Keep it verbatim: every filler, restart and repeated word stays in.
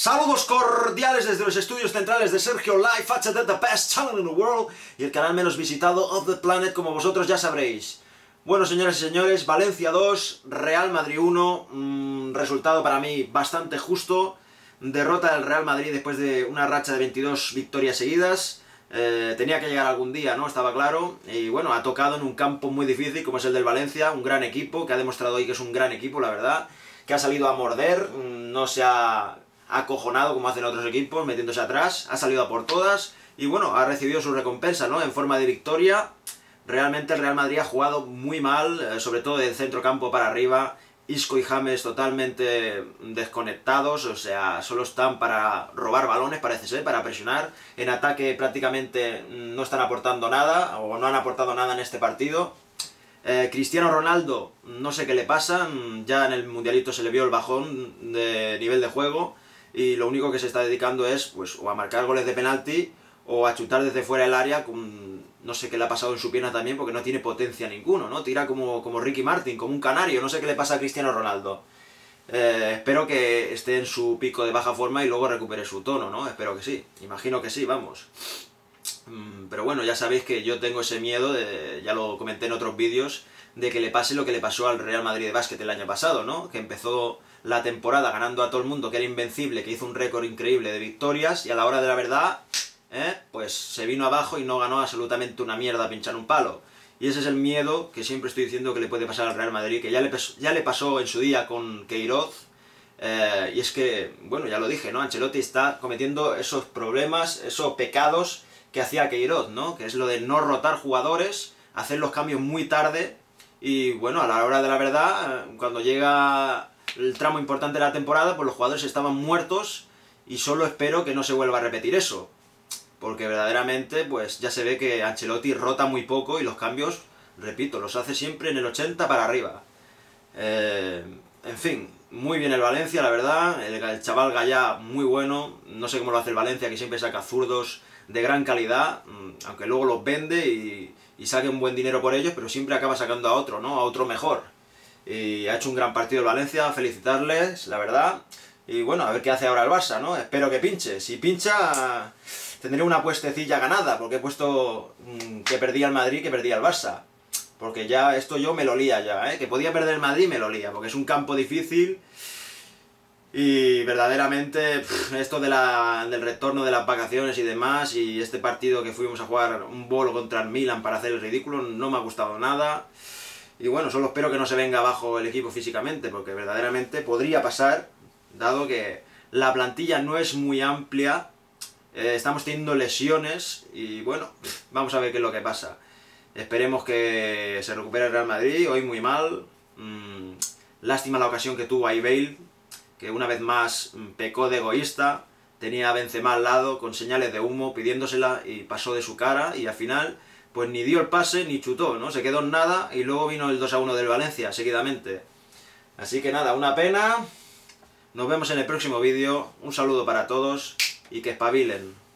Saludos cordiales desde los estudios centrales de Sergio Live, H D, the best channel in the world, y el canal menos visitado of the planet, como vosotros ya sabréis. Bueno, señoras y señores, Valencia dos, Real Madrid uno, mmm, resultado para mí bastante justo, derrota del Real Madrid después de una racha de veintidós victorias seguidas. Eh, tenía que llegar algún día, ¿no? Estaba claro, y bueno, ha tocado en un campo muy difícil como es el del Valencia, un gran equipo, que ha demostrado hoy que es un gran equipo, la verdad, que ha salido a morder, no se ha acojonado como hacen otros equipos, metiéndose atrás, ha salido a por todas, y bueno, ha recibido su recompensa, ¿no? En forma de victoria. Realmente el Real Madrid ha jugado muy mal, sobre todo del centro campo para arriba. Isco y James totalmente desconectados, o sea, solo están para robar balones, parece ser, para presionar. En ataque prácticamente no están aportando nada, o no han aportado nada en este partido. Eh, Cristiano Ronaldo, no sé qué le pasa, ya en el Mundialito se le vio el bajón de nivel de juego, y lo único que se está dedicando es pues o a marcar goles de penalti, o a chutar desde fuera del área, con, no sé qué le ha pasado en su pierna también, porque no tiene potencia ninguno, ¿no? Tira como, como Ricky Martin, como un canario, no sé qué le pasa a Cristiano Ronaldo. Eh, espero que esté en su pico de baja forma y luego recupere su tono, ¿no? Espero que sí, imagino que sí, vamos. Mm, pero bueno, ya sabéis que yo tengo ese miedo, de, ya lo comenté en otros vídeos, de que le pase lo que le pasó al Real Madrid de básquet el año pasado, ¿no? Que empezó la temporada ganando a todo el mundo, que era invencible, que hizo un récord increíble de victorias, y a la hora de la verdad, ¿eh? pues se vino abajo y no ganó absolutamente una mierda a pinchar un palo. Y ese es el miedo que siempre estoy diciendo que le puede pasar al Real Madrid, que ya le, ya le pasó en su día con Queiroz, eh, y es que, bueno, ya lo dije, ¿no? Ancelotti está cometiendo esos problemas, esos pecados que hacía Queiroz, ¿no? Que es lo de no rotar jugadores, hacer los cambios muy tarde, y bueno, a la hora de la verdad, cuando llega el tramo importante de la temporada, pues los jugadores estaban muertos, y solo espero que no se vuelva a repetir eso. Porque verdaderamente, pues ya se ve que Ancelotti rota muy poco y los cambios, repito, los hace siempre en el ochenta para arriba. Eh, en fin, muy bien el Valencia, la verdad, el, el chaval Gallá muy bueno, no sé cómo lo hace el Valencia, que siempre saca zurdos de gran calidad, aunque luego los vende y, y saque un buen dinero por ellos, pero siempre acaba sacando a otro, ¿no? A otro mejor. Y ha hecho un gran partido el Valencia, felicitarles, la verdad. Y bueno, a ver qué hace ahora el Barça, ¿no? Espero que pinche. Si pincha, tendré una puestecilla ganada, porque he puesto mmm, que perdía el Madrid, que perdía el Barça. Porque ya esto yo me lo lía ya, ¿eh? Que podía perder el Madrid, me lo lía, porque es un campo difícil. Y verdaderamente, pff, esto de la, del retorno de las vacaciones y demás, y este partido que fuimos a jugar un bolo contra el Milan para hacer el ridículo, no me ha gustado nada. Y bueno, solo espero que no se venga abajo el equipo físicamente, porque verdaderamente podría pasar, dado que la plantilla no es muy amplia, eh, estamos teniendo lesiones, y bueno, vamos a ver qué es lo que pasa. Esperemos que se recupere el Real Madrid, hoy muy mal. Mm, lástima la ocasión que tuvo ahí Bale, que una vez más pecó de egoísta, tenía a Benzema al lado con señales de humo pidiéndosela y pasó de su cara, y al final pues ni dio el pase ni chutó, ¿no? Se quedó en nada, y luego vino el dos a uno del Valencia seguidamente. Así que nada, una pena. Nos vemos en el próximo vídeo, un saludo para todos y que espabilen.